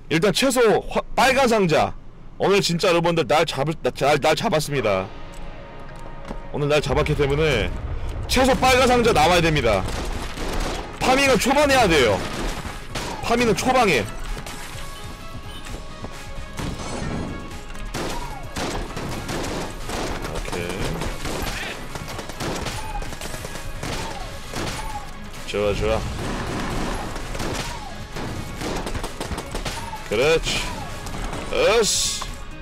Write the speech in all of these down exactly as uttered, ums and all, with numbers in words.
일단 최소 화, 빨간 상자. 오늘 진짜 여러분들 날 잡을 날, 날 잡았습니다. 오늘 날 잡았기 때문에 최소 빨간 상자 나와야 됩니다. 파밍은 초반에 해야 돼요. 파밍은 초반에. 오케이. 좋아 좋아. 그렇지. 으스.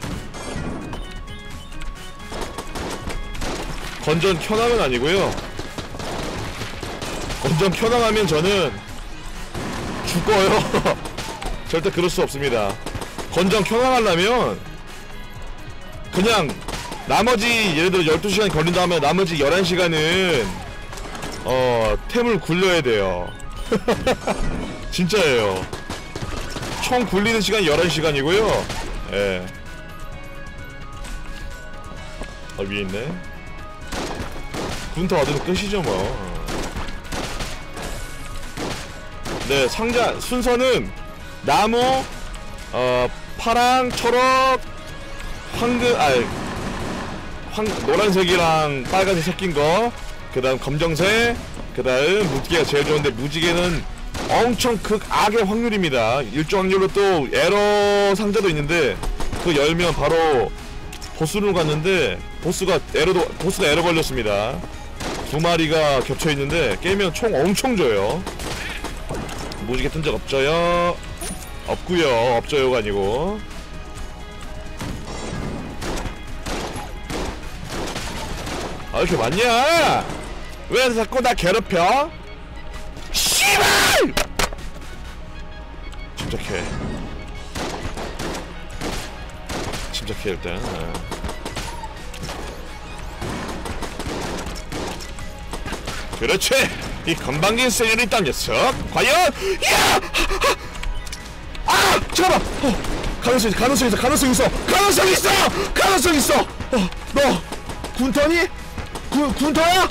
건전 켜나면 아니고요. 건전 켜나가면 저는 죽어요. 절대 그럴 수 없습니다. 건전 켜나가려면 그냥 나머지 예를 들어 열두 시간 걸린 다음에 나머지 열한 시간은 어 템을 굴려야 돼요. 진짜예요. 총 굴리는 시간이 열한 시간이고요 예. 아 위에 있네. 군터 얻으면 끝이죠 뭐. 네, 상자 순서는 나무, 어 파랑, 초록, 황금, 아 황 노란색이랑 빨간색 섞인 거. 그 다음 검정색. 그 다음 무지개가 제일 좋은데 무지개는 엄청 극악의 확률입니다. 일정 확률로 또 에러 상자도 있는데 그거 열면 바로 보스룸 갔는데 보스가 에러도 보스가 에러 걸렸습니다. 두 마리가 겹쳐 있는데 깨면 총 엄청 줘요. 무지개 뜬 적 없죠요? 없구요. 없죠요가 아니고. 아 이렇게 많냐? 왜 자꾸 나 괴롭혀? 씨발! 침착해. 침착해 일단. 그렇지! 이 건방진 세뇨리따 녀석! 과연! 야! 아! 잠깐만! 어! 가능성 있어! 가능성 있어! 가능성 있어! 가능성 있어! 가능성 있어! 어! 너! 군터니? 군, 군터야?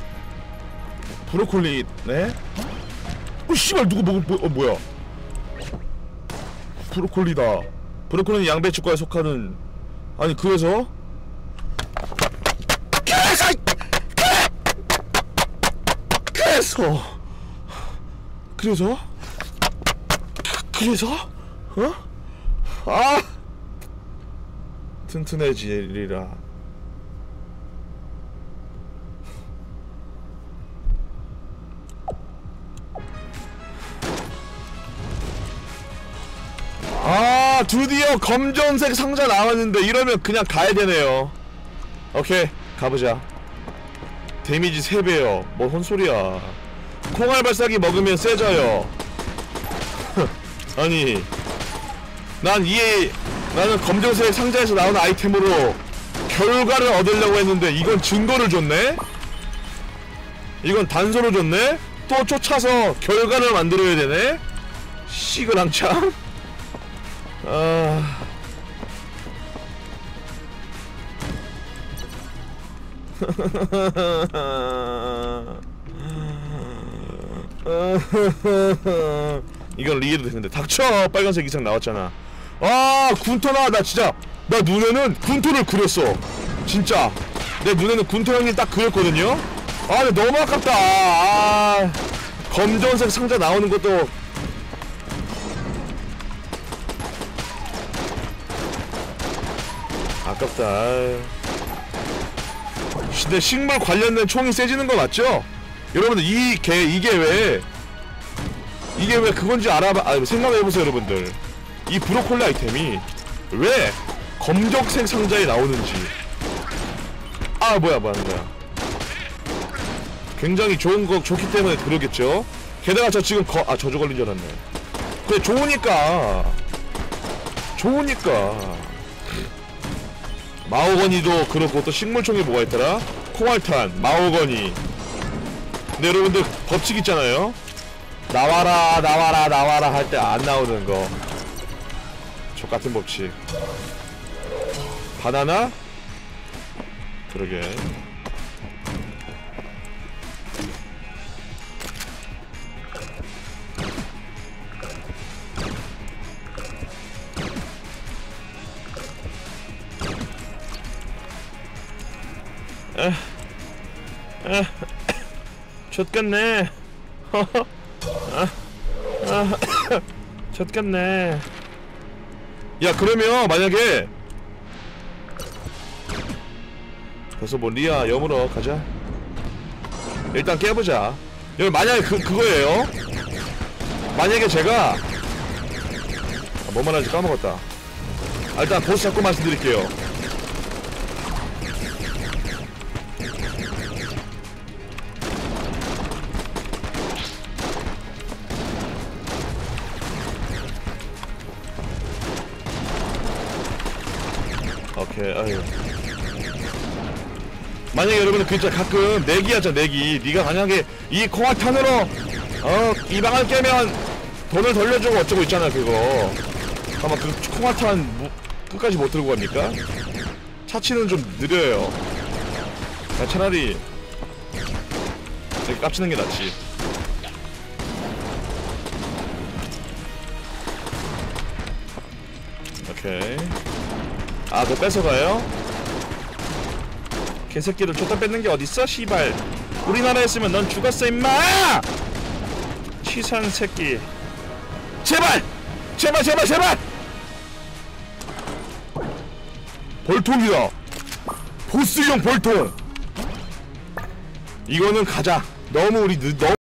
브로콜리네? 어 씨발 누구 먹을 뭐, 어 뭐야? 브로콜리다. 브로콜리는 양배추과에 속하는. 아니 그래서? 그래서! 그래서! 그래서? 그래서? 어? 아! 튼튼해지리라. 아 드디어 검정색 상자 나왔는데 이러면 그냥 가야되네요. 오케이 가보자. 데미지 세 배요 뭐 혼소리야. 콩알 발사기 먹으면 세져요. 아니 난 이 나는 검정색 상자에서 나오는 아이템으로 결과를 얻으려고 했는데 이건 증거를 줬네? 이건 단서를 줬네? 또 쫓아서 결과를 만들어야 되네? 시그랑참? 아... 이건 리해도 되는데 닥쳐! 빨간색 이상 나왔잖아. 아 군토나 나 진짜 나 눈에는 군토를 그렸어. 진짜 내 눈에는 군토 형님 딱 그렸거든요. 아 근데 너무 아깝다. 아 검정색 상자 나오는 것도 아깝다. 근데 식물 관련된 총이 세지는 거 맞죠? 여러분들 이 개 이게 왜 이게 왜 그건지 알아봐. 아 생각해보세요 여러분들. 이 브로콜리 아이템이 왜 검정색 상자에 나오는지. 아 뭐야 뭐하는 거야. 굉장히 좋은 거 좋기 때문에 그러겠죠. 게다가 저 지금 거 아 저주 걸린 줄 알았네. 그래 좋으니까 좋으니까. 마오거니도 그렇고 또 식물총이 뭐가 있더라? 콩알탄, 마오거니. 근데 여러분들 법칙 있잖아요. 나와라 나와라 나와라 할 때 안 나오는 거. 족같은 법칙. 바나나? 그러게. 에, 에, 좆같네. 아, 아, 좆같네. 야, 그러면 만약에 벌써 뭐 리아 여물어 가자. 일단 깨보자. 여기 만약에 그 그거예요. 만약에 제가 아, 뭐 말하는지 까먹었다. 아, 일단 보스 잡고 말씀드릴게요. 오케이. 아유. 만약에 여러분은 그 진짜 가끔 내기 하자 내기. 네가 만약에 이 콩화탄으로 어 이 방을 깨면 돈을 돌려주고 어쩌고 있잖아 그거. 아마 그 콩화탄 뭐, 끝까지 못 들고 갑니까? 차치는 좀 느려요. 야, 차라리 이렇게 깝치는 게 낫지. 오케이. 아, 그거 뺏어가요? 개새끼를 줬다 뺏는 게 어딨어? 씨발. 우리나라였으면 넌 죽었어 임마! 치사한 새끼. 제발! 제발 제발 제발! 볼통이다. 보스용 볼통. 이거는 가자. 너무 우리 늦, 너무